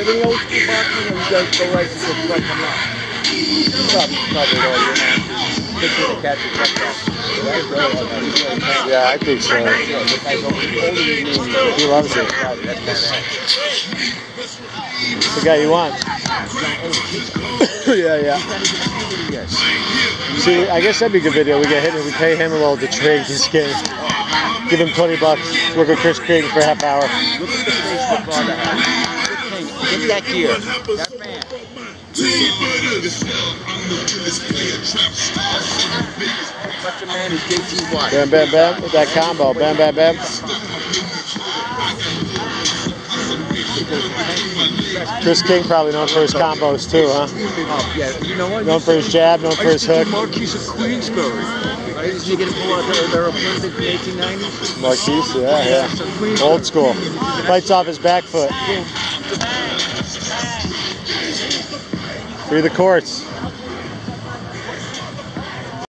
any old school boxing, or you guys go right to the front come out? Probably all your matches. Just with a catch and check that. Yeah, I think so. He loves it. It's the guy you want. Yeah. See, I guess that'd be a good video. We get him and we pay him a little to trade this game. Give him $20. Work with Chris King for a half hour. Look at the face football that has. Get that gear. That man. Such a man is JT Watt. Bam, bam, bam. With that combo. Bam, bam, bam. Chris King probably known for his combos too, huh? Oh, yeah. You know what? Known for his jab, known for his hook. Marquise of Queensbury. I used to get him pull out their opponent in the 1890s. Marquise, yeah. Old school. Fights off his back foot. Free the courts.